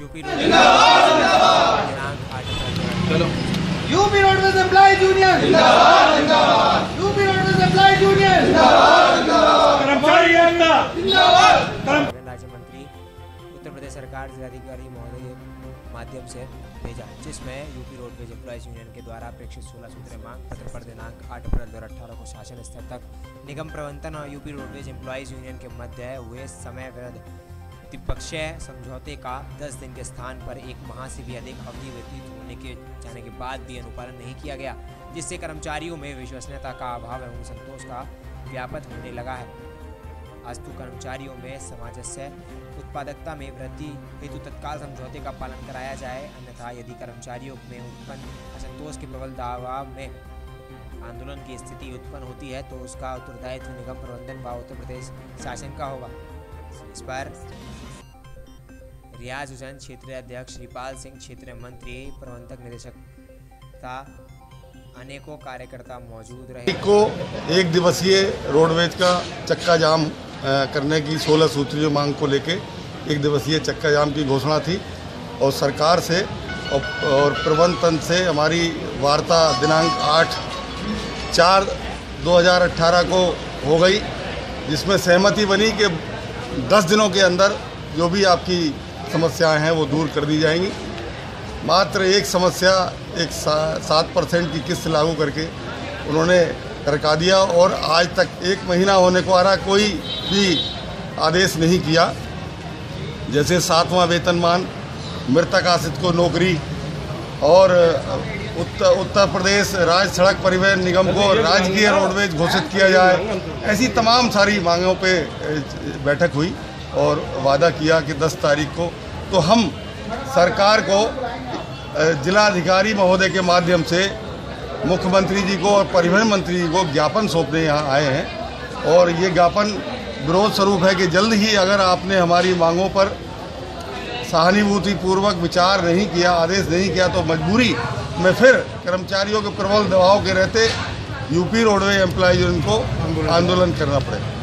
UP roadways employees union जिंदाबाद, जिंदाबाद। UP roadways employees union जिंदाबाद, जिंदाबाद। कर्मचारी एकता जिंदाबाद। राज्य मंत्री उत्तर प्रदेश सरकार जिलाधिकारी महोदय के माध्यम से भेजा, जिसमें यूपी रोडवेज एम्प्लॉइज यूनियन के द्वारा प्रेक्षित 16 सूत्रीय मांग पत्र पर दिनांक 8 अप्रैल 2018 को शासन स्तर तक निगम प्रबंधन और यूपी रोडवेज एम्प्लॉइज यूनियन के मध्य हुए समय विरुद्ध द्विपक्षीय समझौते का 10 दिन के स्थान पर 1 माह से भी अधिक अवधि व्यतीत होने के जाने के बाद भी अनुपालन नहीं किया गया, जिससे कर्मचारियों में विश्वसनीयता का अभाव एवं संतोष का व्यापत होने लगा है। अस्तु कर्मचारियों में सामंजस्य उत्पादकता में वृद्धि हेतु तत्काल समझौते का पालन कराया जाए, अन्यथा यदि कर्मचारियों में उत्पन्न असंतोष के प्रबल दबाव में आंदोलन की स्थिति उत्पन्न होती है तो उसका उत्तरदायित्व निगम प्रबंधन व उत्तर प्रदेश शासन का होगा। इस पर रियाज हुसैन क्षेत्रीय अध्यक्ष, श्रीपाल सिंह क्षेत्रीय मंत्री, प्रबंधक निदेशक तथा अनेकों कार्यकर्ता मौजूद रहे। को एक दिवसीय रोडवेज का चक्का जाम करने की 16 सूत्रीय मांग को लेके एक दिवसीय चक्का जाम की घोषणा थी और सरकार से और प्रबंधन तंत्र से हमारी वार्ता दिनांक 8/4/2018 को हो गई, जिसमें सहमति बनी कि 10 दिनों के अंदर जो भी आपकी समस्याएं हैं वो दूर कर दी जाएंगी। मात्र एक समस्या, एक 7% की किस्त लागू करके उन्होंने टरका दिया और आज तक 1 महीना होने को आ रहा, कोई भी आदेश नहीं किया। जैसे 7वां वेतनमान, मृतक आश्रित को नौकरी और उत्तर प्रदेश राज्य सड़क परिवहन निगम को राजकीय रोडवेज घोषित किया जाए, ऐसी तमाम सारी मांगों पे बैठक हुई और वादा किया कि 10 तारीख को तो हम सरकार को जिलाधिकारी महोदय के माध्यम से मुख्यमंत्री जी को और परिवहन मंत्री जी को ज्ञापन सौंपने यहाँ आए हैं और ये ज्ञापन विरोध स्वरूप है कि जल्द ही अगर आपने हमारी मांगों पर सहानुभूतिपूर्वक विचार नहीं किया, आदेश नहीं किया तो मजबूरी में फिर कर्मचारियों के प्रबल दबाव के रहते यूपी रोडवेज एम्प्लॉइज यूनियन को आंदोलन करना पड़ेगा।